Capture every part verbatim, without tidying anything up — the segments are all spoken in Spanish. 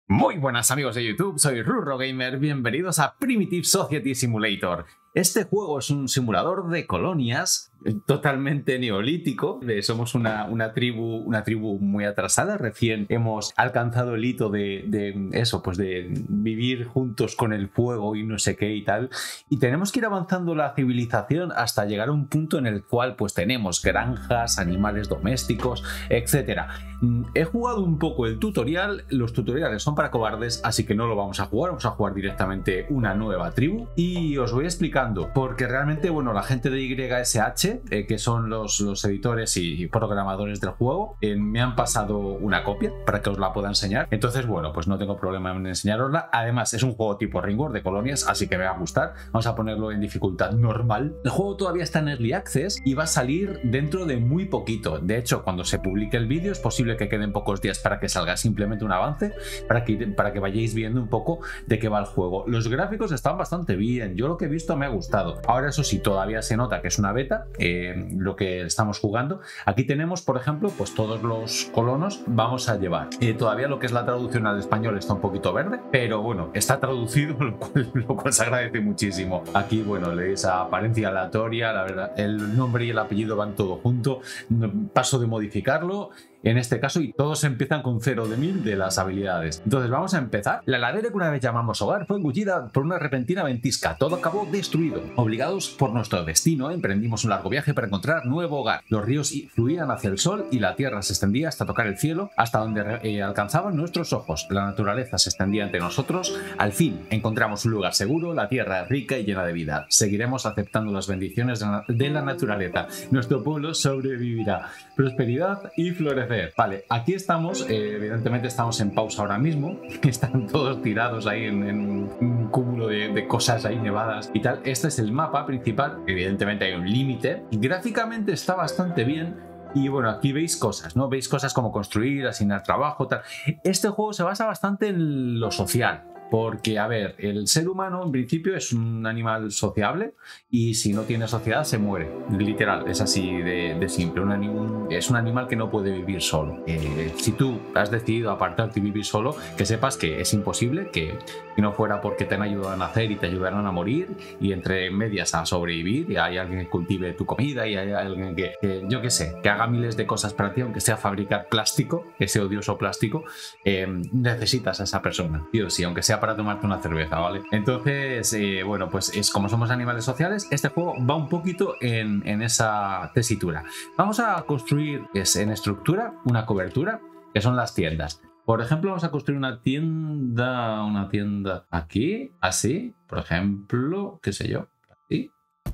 Muy buenas amigos de YouTube, soy RurroGamer, bienvenidos a Primitive Society Simulator. Este juego es un simulador de colonias totalmente neolítico. Somos una, una, tribu, una tribu muy atrasada, recién hemos alcanzado el hito de, de eso, pues de vivir juntos con el fuego y no sé qué y tal. Y tenemos que ir avanzando la civilización hasta llegar a un punto en el cual pues tenemos granjas, animales domésticos, etcétera. He jugado un poco el tutorial, los tutoriales son para cobardes, así que no lo vamos a jugar, vamos a jugar directamente una nueva tribu y os voy explicando, porque realmente, bueno, la gente de Y S H, eh, que son los, los editores y programadores del juego, eh, me han pasado una copia para que os la pueda enseñar, entonces, bueno, pues no tengo problema en enseñarosla. Además, es un juego tipo Ringworld de colonias, así que me va a gustar. Vamos a ponerlo en dificultad normal. El juego todavía está en Early Access y va a salir dentro de muy poquito. De hecho, cuando se publique el vídeo es posible que queden pocos días para que salga simplemente un avance, para que, para que vayáis viendo un poco de qué va el juego. Los gráficos están bastante bien, yo lo que he visto me ha gustado. Ahora, eso sí, todavía se nota que es una beta, eh, lo que estamos jugando. Aquí tenemos, por ejemplo, pues todos los colonos vamos a llevar. Eh, todavía lo que es la traducción al español está un poquito verde, pero bueno, está traducido, lo cual, lo cual se agradece muchísimo. Aquí, bueno, lees a apariencia aleatoria, la verdad, el nombre y el apellido van todo junto. Paso de modificarlo en este caso, y todos empiezan con cero de mil de las habilidades. Entonces vamos a empezar. La ladera que una vez llamamos hogar fue engullida por una repentina ventisca. Todo acabó destruido. Obligados por nuestro destino, emprendimos un largo viaje para encontrar nuevo hogar. Los ríos fluían hacia el sol y la tierra se extendía hasta tocar el cielo, hasta donde eh, alcanzaban nuestros ojos. La naturaleza se extendía ante nosotros. Al fin encontramos un lugar seguro, la tierra rica y llena de vida. Seguiremos aceptando las bendiciones de la naturaleza. Nuestro pueblo sobrevivirá. Prosperidad y florecer. Vale, aquí estamos, eh, evidentemente estamos en pausa ahora mismo, están todos tirados ahí en, en un cúmulo de, de cosas ahí nevadas y tal. Este es el mapa principal, evidentemente hay un límite, gráficamente está bastante bien. Y bueno, aquí veis cosas, ¿no? Veis cosas como construir, asignar trabajo, tal. Este juego se basa bastante en lo social. Porque, a ver, el ser humano en principio es un animal sociable y si no tiene sociedad se muere, literal, es así de, de simple. Un anim, es un animal que no puede vivir solo. Eh, si tú has decidido apartarte y vivir solo, que sepas que es imposible, que si no fuera porque te han ayudado a nacer y te ayudaron a morir y entre medias a sobrevivir, y hay alguien que cultive tu comida y hay alguien que, que yo qué sé, que haga miles de cosas para ti, aunque sea fabricar plástico, ese odioso plástico, eh, necesitas a esa persona, sí o sí, aunque sea para tomarte una cerveza, ¿vale? Entonces, eh, bueno, pues es como somos animales sociales, este juego va un poquito en, en esa tesitura. Vamos a construir, es en estructura, una cobertura, que son las tiendas. Por ejemplo, vamos a construir una tienda, una tienda aquí, así, por ejemplo, qué sé yo, así.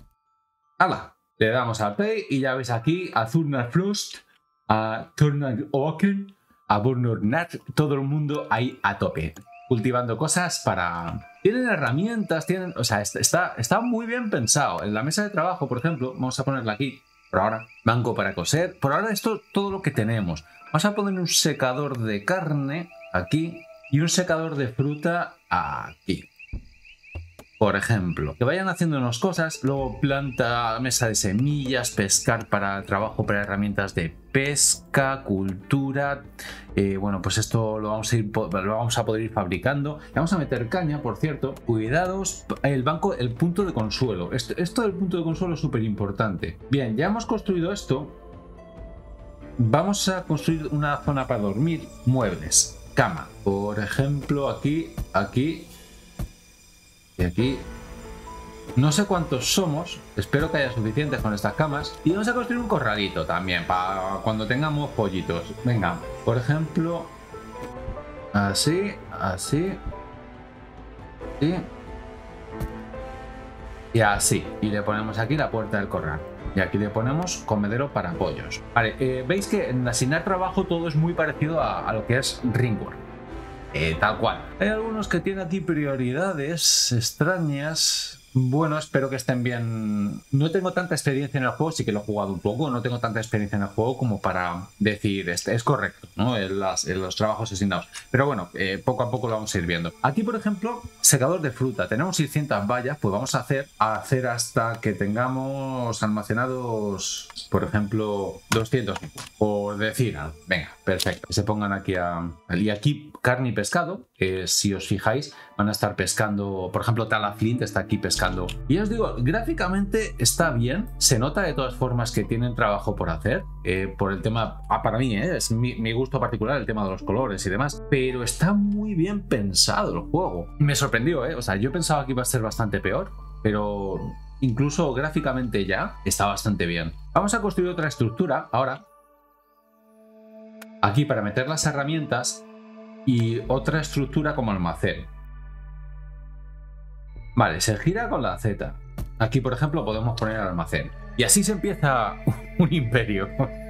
¡Hala! Le damos al play y ya veis aquí a Thurnar Frost, a Thurnar Oaken, a Burnor Nat, todo el mundo ahí a tope, cultivando cosas para... Tienen herramientas, tienen... O sea, está, está muy bien pensado. En la mesa de trabajo, por ejemplo, vamos a ponerla aquí, por ahora. Banco para coser. Por ahora esto es todo lo que tenemos. Vamos a poner un secador de carne aquí y un secador de fruta aquí. Por ejemplo, que vayan haciéndonos cosas, luego planta, mesa de semillas, pescar para trabajo, para herramientas de pesca, cultura. Eh, bueno, pues esto lo vamos a ir, lo vamos a poder ir fabricando. Le vamos a meter caña, por cierto. Cuidados, el banco, el punto de consuelo. Esto, esto del punto de consuelo es súper importante. Bien, ya hemos construido esto. Vamos a construir una zona para dormir, muebles, cama. Por ejemplo, aquí, aquí. Y aquí, no sé cuántos somos, espero que haya suficientes con estas camas. Y vamos a construir un corralito también, para cuando tengamos pollitos. Venga, por ejemplo, así, así, así, y así. Y le ponemos aquí la puerta del corral. Y aquí le ponemos comedero para pollos. Vale, eh, veis que en asignar trabajo todo es muy parecido a, a lo que es Ringworld. Eh, tal cual. Hay algunos que tienen aquí prioridades extrañas. bueno, espero que estén bien. No tengo tanta experiencia en el juego, sí que lo he jugado un poco, no tengo tanta experiencia en el juego como para decir, este es correcto, ¿no? En, las, en los trabajos asignados. Pero bueno, eh, poco a poco lo vamos a ir viendo. Aquí, por ejemplo, secador de fruta. Tenemos seiscientas vallas, pues vamos a hacer, a hacer hasta que tengamos almacenados, por ejemplo, doscientos. Por decir algo. Venga, perfecto. Que se pongan aquí a... Y aquí carne y pescado, que si os fijáis, van a estar pescando, por ejemplo, Talaflint está aquí pescando. Y os digo, gráficamente está bien, se nota de todas formas que tienen trabajo por hacer, eh, por el tema, ah, para mí, eh, es mi, mi gusto particular, el tema de los colores y demás, pero está muy bien pensado el juego. Me sorprendió, eh, o sea, yo pensaba que iba a ser bastante peor, pero incluso gráficamente ya está bastante bien. Vamos a construir otra estructura ahora, aquí para meter las herramientas y otra estructura como almacén. Vale, se gira con la Z. Aquí, por ejemplo, podemos poner el almacén. Y así se empieza un imperio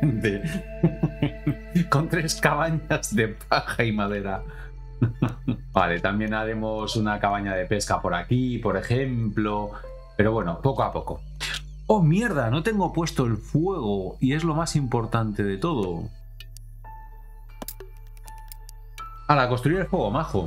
de... con tres cabañas de paja y madera. Vale, también haremos una cabaña de pesca por aquí, por ejemplo. Pero bueno, poco a poco. ¡Oh, mierda! No tengo puesto el fuego. Y es lo más importante de todo. ¡Hala, construir el fuego, majo!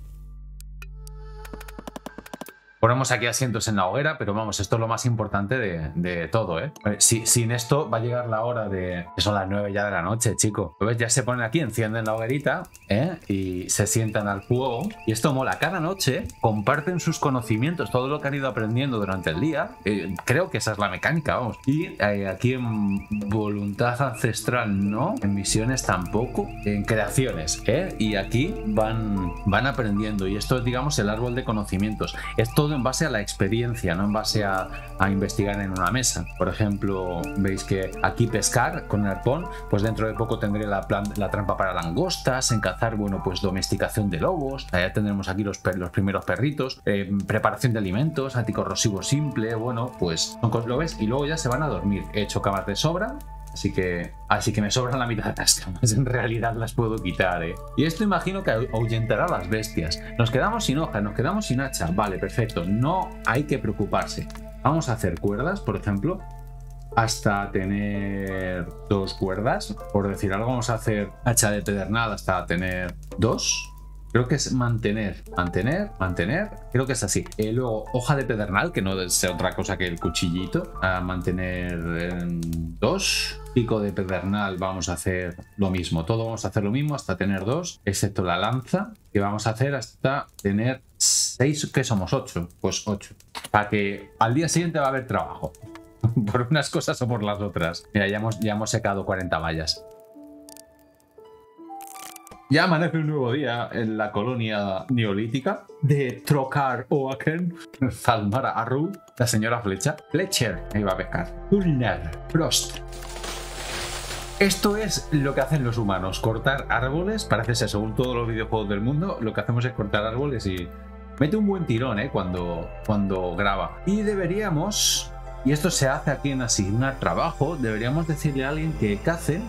Ponemos aquí asientos en la hoguera, pero vamos, esto es lo más importante de, de todo, ¿eh? Si, sin esto va a llegar la hora de... Son las nueve ya de la noche, chico. ¿Ves? Ya se ponen aquí, encienden la hoguerita, ¿eh? Y se sientan al fuego. Y esto mola. Cada noche comparten sus conocimientos, todo lo que han ido aprendiendo durante el día. Eh, creo que esa es la mecánica, vamos. Y eh, aquí en voluntad ancestral no, en misiones tampoco, en creaciones, ¿eh? Y aquí van, van aprendiendo. Y esto es, digamos, el árbol de conocimientos. Es todo en base a la experiencia, no en base a, a investigar en una mesa. Por ejemplo, veis que aquí pescar con el arpón, pues dentro de poco tendré la, plan, la trampa para langostas, en cazar, bueno, pues domesticación de lobos, allá tendremos aquí los, los primeros perritos, eh, preparación de alimentos, anticorrosivo simple, bueno, pues lo ves, y luego ya se van a dormir. He hecho camas de sobra. Así que, así que me sobran la mitad de las camas. En realidad las puedo quitar, ¿eh? Y esto imagino que ahuyentará a las bestias. Nos quedamos sin hoja, nos quedamos sin hacha. Vale, perfecto. No hay que preocuparse. Vamos a hacer cuerdas, por ejemplo. Hasta tener dos cuerdas. Por decir algo, vamos a hacer hacha de pedernal hasta tener dos. Creo que es mantener, mantener, mantener. Creo que es así. Eh, luego, hoja de pedernal, que no es otra cosa que el cuchillito. A mantener en dos. Pico de pedernal, vamos a hacer lo mismo. Todo vamos a hacer lo mismo hasta tener dos, excepto la lanza, que vamos a hacer hasta tener seis, que somos ocho. Pues ocho. Para que al día siguiente va a haber trabajo. Por unas cosas o por las otras. Mira, ya hemos, ya hemos secado cuarenta vallas. Ya amanece un nuevo día en la colonia neolítica de Trokar Oaken, Zalmara Arru, la señora Flecha. Fletcher me iba a pescar. Ulner, Frost. Esto es lo que hacen los humanos, cortar árboles. Parece ser, según todos los videojuegos del mundo, lo que hacemos es cortar árboles y mete un buen tirón, ¿eh? Cuando, cuando graba. Y deberíamos, y esto se hace aquí en asignar trabajo, deberíamos decirle a alguien que cace.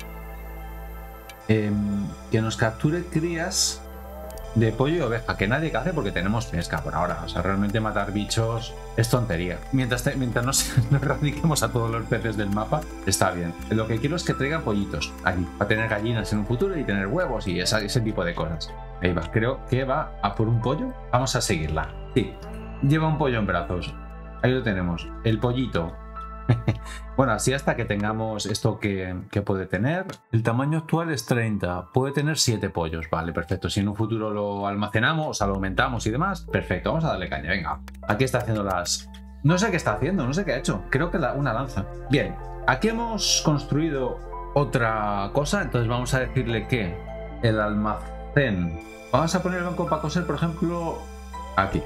Eh, que nos capture crías de pollo y oveja, que nadie cace porque tenemos pesca por ahora. O sea, realmente matar bichos es tontería. Mientras, te, mientras nos, nos erradiquemos a todos los peces del mapa, está bien. Lo que quiero es que traigan pollitos aquí, para tener gallinas en un futuro y tener huevos y esa, ese tipo de cosas. Ahí va, creo que va a por un pollo. Vamos a seguirla. Sí, lleva un pollo en brazos. Ahí lo tenemos, el pollito. Bueno, así hasta que tengamos esto que, que puede tener. El tamaño actual es treinta. Puede tener siete pollos. Vale, perfecto. Si en un futuro lo almacenamos, o sea, lo aumentamos y demás, perfecto. Vamos a darle caña, venga. Aquí está haciendo las... No sé qué está haciendo, no sé qué ha hecho. Creo que la, una lanza. Bien, aquí hemos construido otra cosa. Entonces vamos a decirle que el almacén... Vamos a poner el banco para coser, por ejemplo, aquí.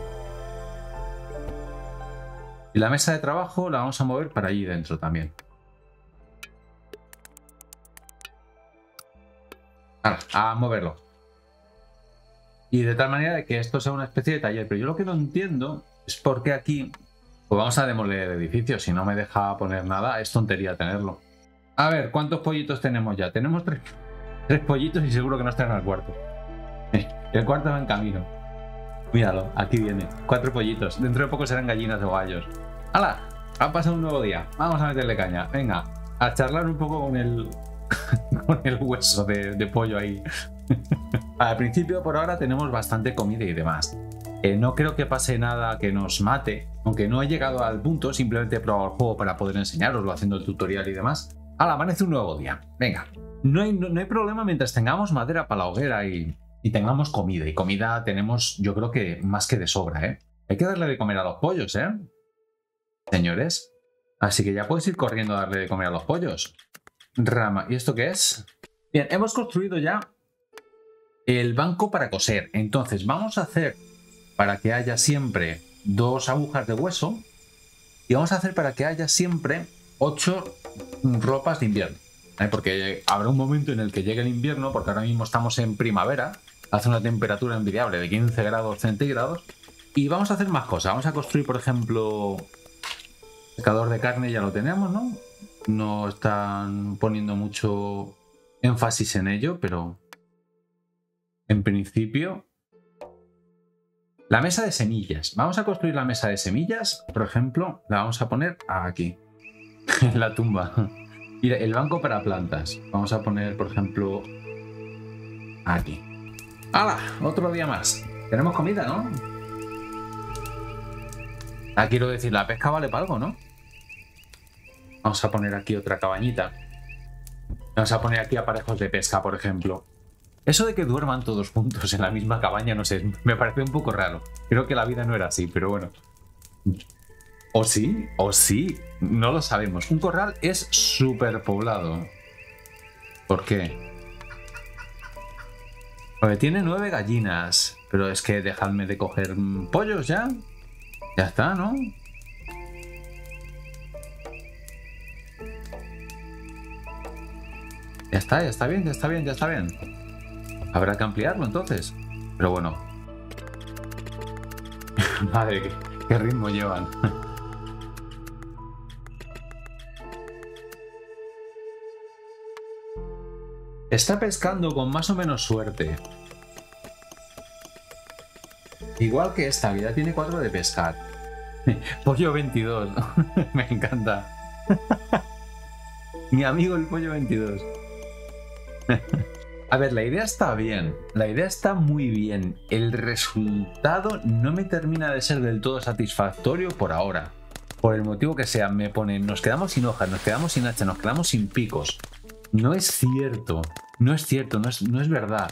Y la mesa de trabajo la vamos a mover para allí dentro también. Ahora, a moverlo. Y de tal manera de que esto sea una especie de taller. Pero yo lo que no entiendo es por qué aquí... Pues vamos a demoler el edificio. Si no me deja poner nada, es tontería tenerlo. A ver, ¿cuántos pollitos tenemos ya? Tenemos tres, tres pollitos y seguro que no están al cuarto. El cuarto va en camino. Míralo, aquí viene. Cuatro pollitos. Dentro de poco serán gallinas o gallos. ¡Hala! Ha pasado un nuevo día. Vamos a meterle caña. Venga, a charlar un poco con el, con el hueso de, de pollo ahí. Al principio, por ahora, tenemos bastante comida y demás. Eh, no creo que pase nada que nos mate. Aunque no he llegado al punto, simplemente he probado el juego para poder enseñaroslo haciendo el tutorial y demás. ¡Hala! Amanece un nuevo día. Venga. No hay, no, no hay problema mientras tengamos madera para la hoguera y... Y tengamos comida. Y comida tenemos, yo creo que más que de sobra, ¿eh? Hay que darle de comer a los pollos, ¿eh? Señores. Así que ya puedes ir corriendo a darle de comer a los pollos. Rama. ¿Y esto qué es? Bien, hemos construido ya el banco para coser. Entonces vamos a hacer para que haya siempre dos agujas de hueso. Y vamos a hacer para que haya siempre ocho ropas de invierno. ¿Eh? Porque habrá un momento en el que llegue el invierno, porque ahora mismo estamos en primavera. Hace una temperatura envidiable de quince grados centígrados. Y vamos a hacer más cosas. Vamos a construir, por ejemplo, secador de carne, ya lo tenemos, ¿no? No están poniendo mucho énfasis en ello, pero en principio... La mesa de semillas. Vamos a construir la mesa de semillas, por ejemplo, la vamos a poner aquí, en la tumba. Y el banco para plantas. Vamos a poner, por ejemplo, aquí. ¡Hala! Otro día más. Tenemos comida, ¿no? Ah, quiero decir, la pesca vale para algo, ¿no? Vamos a poner aquí otra cabañita. Vamos a poner aquí aparejos de pesca, por ejemplo. Eso de que duerman todos juntos en la misma cabaña, no sé, me parece un poco raro. Creo que la vida no era así, pero bueno. O sí, o sí, no lo sabemos. Un corral es súper poblado. ¿Por qué? Porque tiene nueve gallinas. Pero es que dejadme de coger pollos ya. Ya está, ¿no? Ya está, ya está bien, ya está bien, ya está bien. Habrá que ampliarlo entonces. Pero bueno. Madre, qué, qué ritmo llevan. Está pescando con más o menos suerte. Igual que esta, que ya tiene cuatro de pescar. Pollo veintidós. Me encanta. Mi amigo el pollo veintidós. A ver, la idea está bien. La idea está muy bien. El resultado no me termina de ser del todo satisfactorio por ahora. Por el motivo que sea, me ponen, nos quedamos sin hojas, nos quedamos sin hacha, nos quedamos sin picos. No es cierto. No es cierto, no es, no es verdad.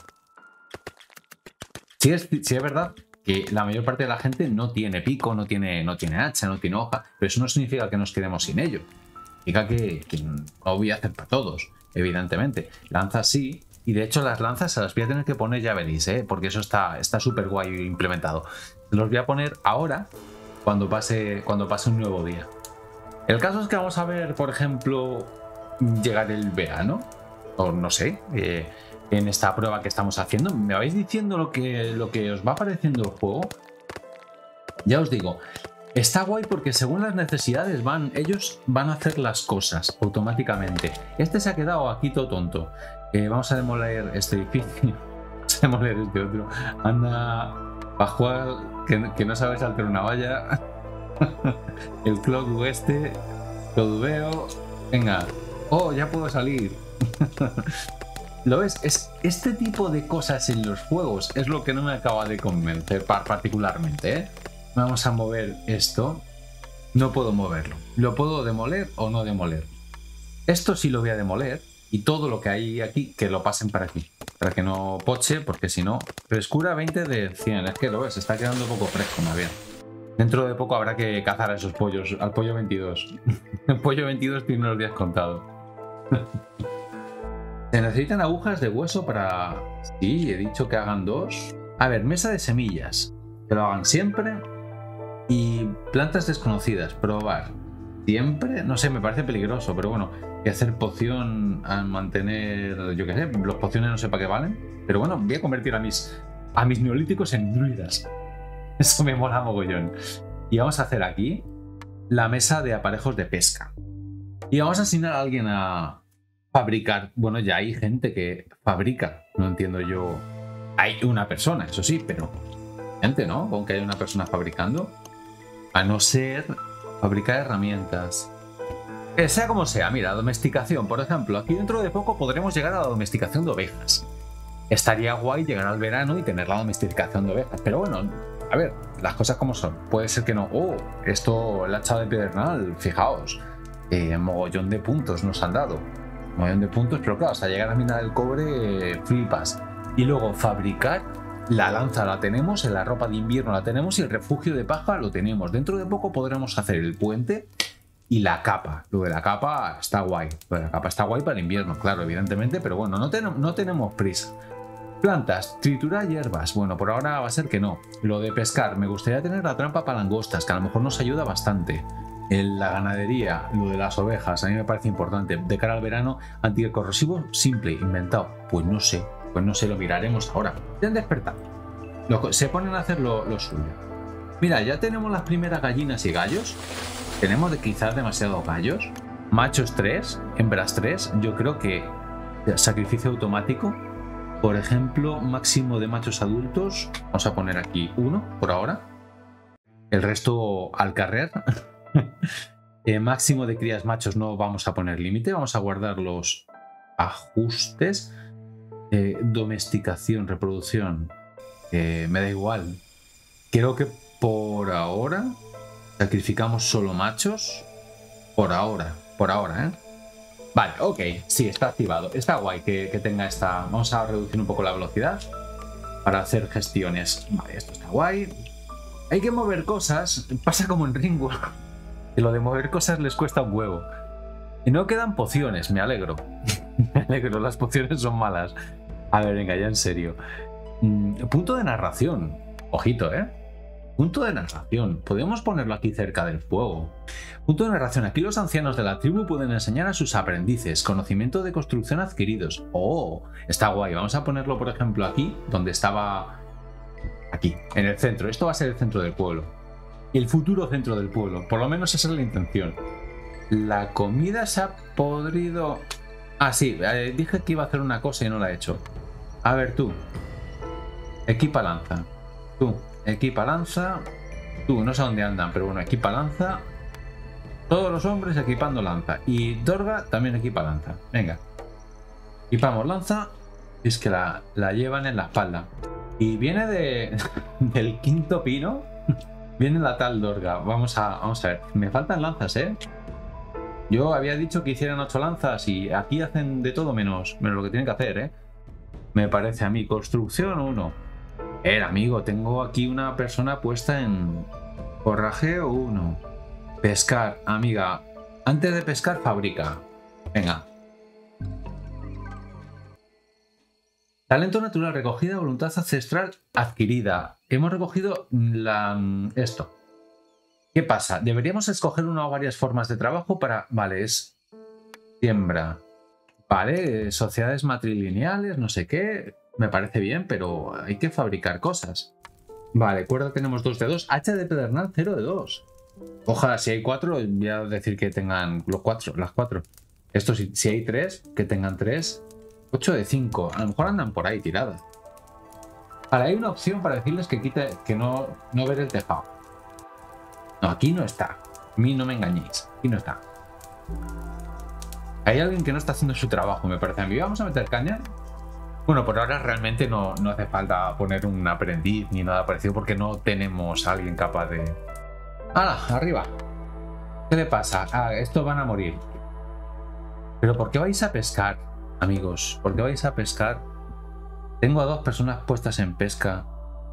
Sí es, sí es verdad que la mayor parte de la gente no tiene pico, no tiene, no tiene hacha, no tiene hoja, pero eso no significa que nos quedemos sin ello. Significa que, que no voy a hacer para todos, evidentemente. Lanzas sí, y de hecho las lanzas se las voy a tener que poner, ya veréis, ¿eh? Porque eso está está súper guay implementado. Los voy a poner ahora, cuando pase, cuando pase un nuevo día. El caso es que vamos a ver, por ejemplo, llegar el verano, o no sé, eh, en esta prueba que estamos haciendo. ¿Me vais diciendo lo que, lo que os va pareciendo el juego? Ya os digo, está guay porque según las necesidades van, ellos van a hacer las cosas automáticamente. Este se ha quedado aquí todo tonto. Eh, vamos a demoler este edificio. Vamos a demoler este otro. Anda, para jugar, que, que no sabe saltar una valla. El cloud este, cloudveo. Venga. Oh, ya puedo salir. ¿Lo ves? Es, este tipo de cosas en los juegos es lo que no me acaba de convencer particularmente, ¿eh? Vamos a mover esto. No puedo moverlo. ¿Lo puedo demoler o no demoler? Esto sí lo voy a demoler. Y todo lo que hay aquí, que lo pasen para aquí. Para que no poche, porque si no... Frescura veinte de cien. Es que lo ves, está quedando un poco fresco, más bien. Dentro de poco habrá que cazar a esos pollos. Al pollo veintidós. El pollo veintidós tiene los días contados. Se necesitan agujas de hueso para... Sí, he dicho que hagan dos. A ver, mesa de semillas. Que lo hagan siempre. Y plantas desconocidas. Probar. Siempre. No sé, me parece peligroso, pero bueno. Y hacer poción a mantener... Yo qué sé, los pociones no sé para qué valen. Pero bueno, voy a convertir a mis, a mis neolíticos en druidas. Eso me mola mogollón. Y vamos a hacer aquí la mesa de aparejos de pesca. Y vamos a asignar a alguien a fabricar. Bueno, ya hay gente que fabrica. No entiendo yo. Hay una persona, eso sí, pero Gente, ¿no? Con que haya una persona fabricando. A no ser fabricar herramientas. Que sea como sea, mira, domesticación, por ejemplo. Aquí dentro de poco podremos llegar a la domesticación de ovejas. Estaría guay llegar al verano y tener la domesticación de ovejas. Pero bueno, a ver, las cosas como son. Puede ser que no. Oh, esto, el hacha de pedernal, fijaos. Eh, mogollón de puntos nos han dado. Mogollón de puntos, pero claro, hasta llegar a minar el cobre, eh, flipas. Y luego fabricar, la lanza la tenemos, la ropa de invierno la tenemos y el refugio de paja lo tenemos. Dentro de poco podremos hacer el puente y la capa. Lo de la capa está guay. Lo de la capa está guay para el invierno, claro, evidentemente, pero bueno, no, ten no tenemos prisa. Plantas, triturar hierbas. Bueno, por ahora va a ser que no. Lo de pescar, me gustaría tener la trampa para langostas, que a lo mejor nos ayuda bastante. En la ganadería, lo de las ovejas, a mí me parece importante. De cara al verano, anticorrosivo simple, inventado. Pues no sé, pues no sé, lo miraremos ahora. Ya han despertado. Lo, se ponen a hacer lo, lo suyo. Mira, ya tenemos las primeras gallinas y gallos. Tenemos de quizás demasiados gallos. Machos tres, hembras tres. Yo creo que sacrificio automático. Por ejemplo, máximo de machos adultos. Vamos a poner aquí uno por ahora. El resto al carrer. eh, máximo de crías machos no vamos a poner límite. Vamos a guardar los ajustes. Eh, domesticación, reproducción. Eh, me da igual. Creo que por ahora sacrificamos solo machos. Por ahora. Por ahora, ¿eh? Vale, ok, sí, está activado. Está guay que, que tenga esta... Vamos a reducir un poco la velocidad para hacer gestiones. Vale, esto está guay. Hay que mover cosas. Pasa como en Ringworld. Que lo de mover cosas les cuesta un huevo. Y no quedan pociones, me alegro. Me alegro, las pociones son malas. A ver, venga, ya en serio. Mm, punto de narración. Ojito, ¿eh? Punto de narración. Podemos ponerlo aquí cerca del fuego. Punto de narración. Aquí los ancianos de la tribu pueden enseñar a sus aprendices conocimiento de construcción adquiridos. Oh, está guay. Vamos a ponerlo, por ejemplo, aquí, donde estaba... Aquí, en el centro. Esto va a ser el centro del pueblo. El futuro centro del pueblo. Por lo menos esa es la intención. La comida se ha podrido... Ah, sí. Eh, dije que iba a hacer una cosa y no la he hecho. A ver, tú. Equipa lanza. Tú. Equipa lanza. Tú, no sé dónde andan, pero bueno, equipa lanza. Todos los hombres equipando lanza. Y Dorga también equipa lanza. Venga. Equipamos lanza. Y es que la, la llevan en la espalda. Y viene de, del quinto pino. Viene la tal Dorga. Vamos a, vamos a ver. Me faltan lanzas, ¿eh? Yo había dicho que hicieran ocho lanzas y aquí hacen de todo menos, menos lo que tienen que hacer, ¿eh? Me parece a mí. Construcción uno. Eh, amigo, tengo aquí una persona puesta en forrajeo uno. Pescar, amiga. Antes de pescar, fabrica. Venga. Talento natural, recogida, voluntad ancestral adquirida. Hemos recogido la, esto. ¿Qué pasa? Deberíamos escoger una o varias formas de trabajo para... Vale, es siembra. Vale, sociedades matrilineales, no sé qué... Me parece bien, pero hay que fabricar cosas. Vale, cuerda tenemos dos de dos. Hacha de pedernal cero de dos. Ojalá, si hay cuatro, voy a decir que tengan los cuatro, las cuatro. Esto, si, si hay tres, que tengan tres. ocho de cinco. A lo mejor andan por ahí tiradas. Vale, hay una opción para decirles que quite, que no, no ver el tejado. No, aquí no está. A mí no me engañéis. Aquí no está. Hay alguien que no está haciendo su trabajo, me parece a mí. Vamos a meter caña. Bueno, por ahora realmente no, no hace falta poner un aprendiz ni nada parecido porque no tenemos a alguien capaz de... ¡Hala! ¡Arriba! ¿Qué le pasa? Ah, estos van a morir. ¿Pero por qué vais a pescar, amigos? ¿Por qué vais a pescar? Tengo a dos personas puestas en pesca.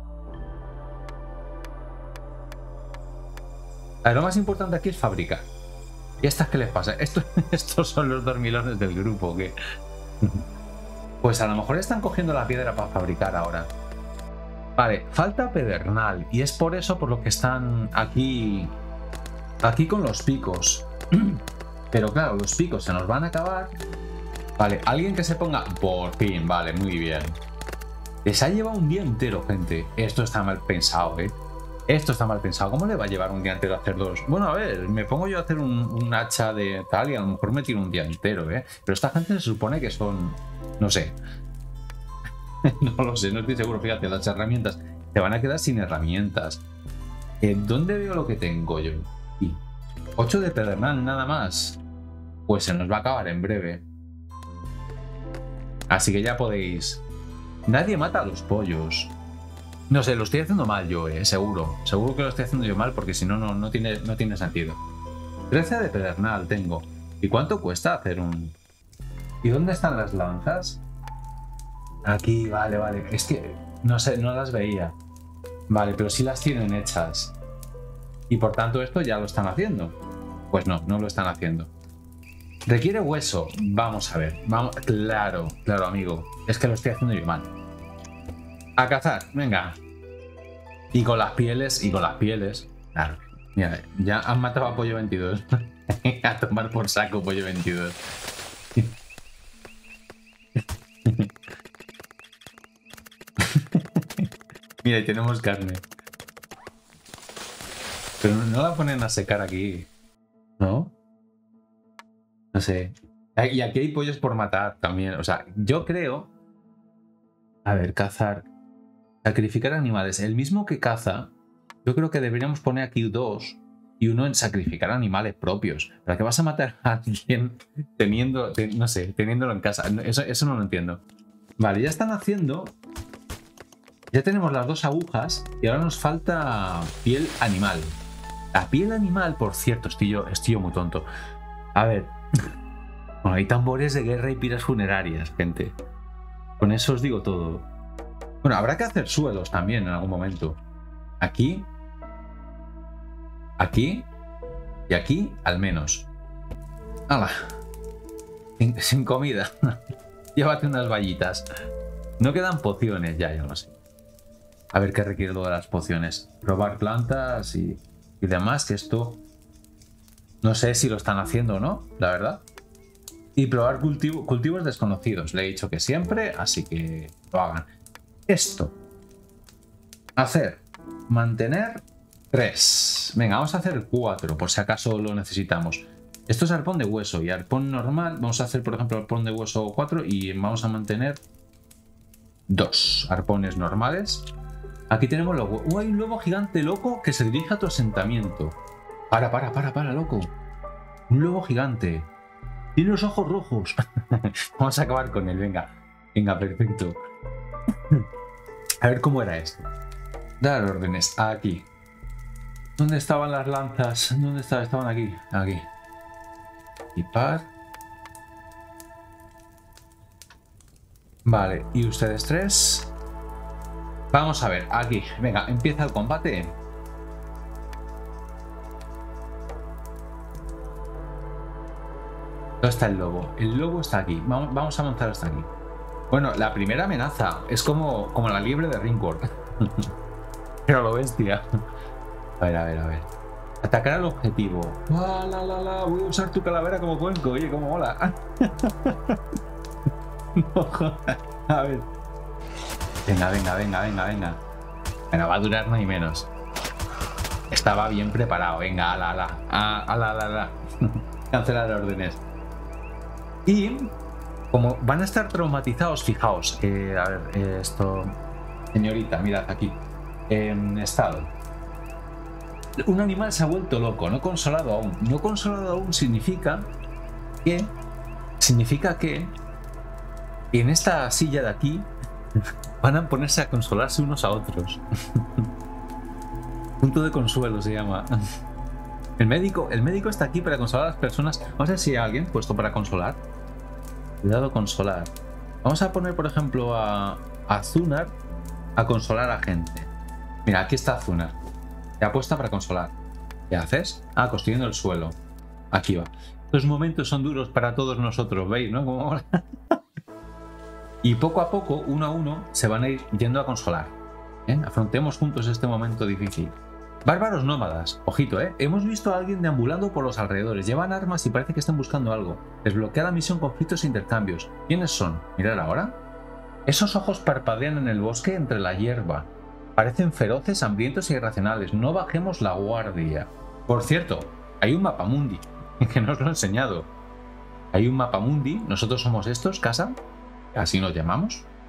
A ver, lo más importante aquí es fabricar. ¿Y estas qué les pasa? Estos, estos son los dormilones del grupo, ¿qué? Pues a lo mejor están cogiendo la piedra para fabricar ahora. Vale, falta pedernal. Y es por eso por lo que están aquí... Aquí con los picos. Pero claro, los picos se nos van a acabar. Vale, alguien que se ponga... Por fin, vale, muy bien. Les ha llevado un día entero, gente. Esto está mal pensado, ¿eh? Esto está mal pensado. ¿Cómo le va a llevar un día entero a hacer dos? Bueno, a ver, me pongo yo a hacer un, un hacha de tal y a lo mejor me tiro un día entero, ¿eh? Pero esta gente se supone que son... No sé. No lo sé, no estoy seguro. Fíjate, las herramientas. te van a quedar sin herramientas. Eh, ¿Dónde veo lo que tengo yo? Y ocho de pedernal nada más. Pues se nos va a acabar en breve. Así que ya podéis... Nadie mata a los pollos. No sé, lo estoy haciendo mal yo, eh, seguro. Seguro que lo estoy haciendo yo mal porque si no, no, no, tiene, no tiene sentido. trece de pedernal tengo. ¿Y cuánto cuesta hacer un...? ¿Y dónde están las lanzas? Aquí, vale, vale. Es que no sé, no las veía. Vale, pero sí las tienen hechas. Y por tanto esto ya lo están haciendo. Pues no, no lo están haciendo. ¿Requiere hueso? Vamos a ver. Vamos... Claro, claro, amigo. Es que lo estoy haciendo yo mal. A cazar, venga. Y con las pieles, y con las pieles. Claro. Mira, ya han matado a Pollo veintidós. A tomar por saco Pollo veintidós. Mira, y tenemos carne. Pero no la ponen a secar aquí, ¿no? No sé. Y aquí hay pollos por matar también. O sea, yo creo... A ver, cazar. Sacrificar animales. El mismo que caza, yo creo que deberíamos poner aquí dos y uno en sacrificar animales propios. ¿Para qué vas a matar a alguien teniendo... Ten, no sé, teniéndolo en casa? Eso, eso no lo entiendo. Vale, ya están haciendo... Ya tenemos las dos agujas y ahora nos falta piel animal. La piel animal, por cierto, estoy yo, estoy yo muy tonto. A ver... Bueno, hay tambores de guerra y piras funerarias, gente. Con eso os digo todo. Bueno, habrá que hacer suelos también en algún momento. Aquí. Aquí. Y aquí, al menos. ¡Hala! Sin, sin comida. Llévate unas vallitas. No quedan pociones ya, yo no sé. A ver qué requiere lo de las pociones. Probar plantas y, y demás, que esto... No sé si lo están haciendo o no, la verdad. Y probar cultivo, cultivos desconocidos. Le he dicho que siempre, así que lo hagan. Esto. Hacer. Mantener tres. Venga, vamos a hacer cuatro, por si acaso lo necesitamos. Esto es arpón de hueso y arpón normal. Vamos a hacer, por ejemplo, arpón de hueso cuatro y vamos a mantener dos arpones normales. Aquí tenemos lobo. ¡Uh, hay un lobo gigante loco que se dirige a tu asentamiento! Para, para, para, para, loco. Un lobo gigante. Tiene los ojos rojos. Vamos a acabar con él, venga. Venga, perfecto. A ver cómo era esto. Dar órdenes. Aquí. ¿Dónde estaban las lanzas? ¿Dónde estaban? Estaban aquí. Aquí. Equipar. Vale, y ustedes tres. Vamos a ver, aquí. Venga, empieza el combate. ¿Dónde está el lobo? El lobo está aquí. Vamos, vamos a avanzar hasta aquí. Bueno, la primera amenaza es como, como la liebre de Ringworld. Pero lo bestia. A ver, a ver, a ver. Atacar al objetivo. Ah, la, la, la. Voy a usar tu calavera como cuenco. Oye, cómo mola. No jodas. A ver. Venga, venga, venga, venga, venga. Bueno, va a durar no hay menos. Estaba bien preparado. Venga, ala, ala. Ah, ala, ala, ala. Cancelar órdenes. Y como van a estar traumatizados, fijaos. Eh, a ver, eh, esto... Señorita, mirad aquí. En estado. Un animal se ha vuelto loco, no consolado aún. No consolado aún significa que... Significa que... En esta silla de aquí... Van a ponerse a consolarse unos a otros. Punto de consuelo se llama. El médico, el médico está aquí para consolar a las personas. Vamos a ver si hay alguien puesto para consolar. Cuidado, consolar. Vamos a poner, por ejemplo, a, a Zunar a consolar a gente. Mira, aquí está Zunar. Te apuesta para consolar. ¿Qué haces? Ah, construyendo el suelo. Aquí va. Estos momentos son duros para todos nosotros, ¿veis, no? Como... Y poco a poco, uno a uno, se van a ir yendo a consolar. ¿Eh? Afrontemos juntos este momento difícil. Bárbaros nómadas. Ojito, ¿eh? Hemos visto a alguien deambulando por los alrededores. Llevan armas y parece que están buscando algo. Desbloquea la misión conflictos e intercambios. ¿Quiénes son? Mirad ahora. Esos ojos parpadean en el bosque entre la hierba. Parecen feroces, hambrientos e irracionales. No bajemos la guardia. Por cierto, hay un mapamundi que no os lo he enseñado. Hay un mapamundi. Nosotros somos estos, casa. Así nos llamamos.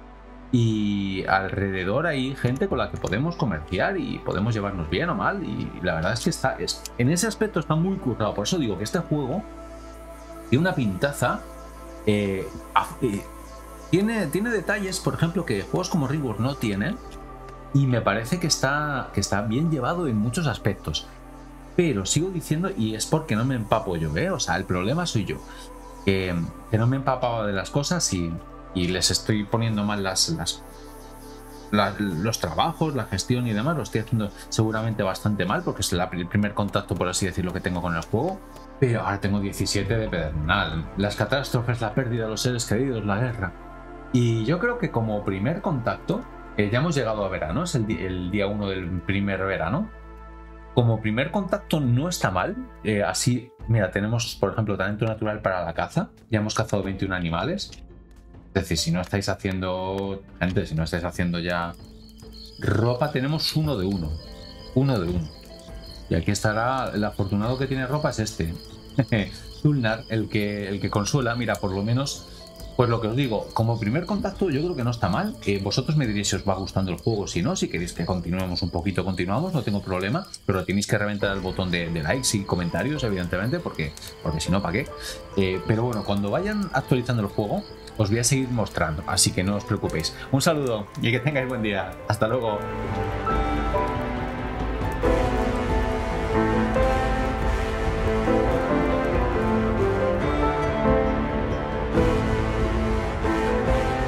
y alrededor hay gente con la que podemos comerciar y podemos llevarnos bien o mal, y la verdad es que está, es, en ese aspecto está muy currado. Por eso digo que este juego tiene una pintaza, eh, eh, tiene, tiene detalles, por ejemplo, que juegos como Rebirth no tienen, y me parece que está, que está bien llevado en muchos aspectos. Pero sigo diciendo, y es porque no me empapo yo, ¿eh? O sea, el problema soy yo, que, que no me empapaba de las cosas y, y les estoy poniendo mal las, las, la, los trabajos, la gestión y demás. Lo estoy haciendo seguramente bastante mal porque es la, el primer contacto, por así decirlo, que tengo con el juego. Pero ahora tengo diecisiete de pedernal. Las catástrofes, la pérdida de los seres queridos, la guerra. Y yo creo que como primer contacto, eh, ya hemos llegado a verano, es el, el día uno del primer verano. Como primer contacto no está mal, eh, así, mira, tenemos por ejemplo talento natural para la caza, ya hemos cazado veintiún animales, es decir, si no estáis haciendo, gente, si no estáis haciendo ya ropa, tenemos uno de uno, uno de uno, y aquí estará, el afortunado que tiene ropa es este, Tulnar, el que, el que consuela, mira, por lo menos. Pues lo que os digo, como primer contacto yo creo que no está mal. Eh, vosotros me diréis si os va gustando el juego, si no, si queréis que continuemos un poquito, continuamos, no tengo problema, pero tenéis que reventar el botón de, de likes y comentarios, evidentemente, porque, porque si no, ¿para qué? Eh, pero bueno, cuando vayan actualizando el juego, os voy a seguir mostrando, así que no os preocupéis. Un saludo y que tengáis buen día. Hasta luego.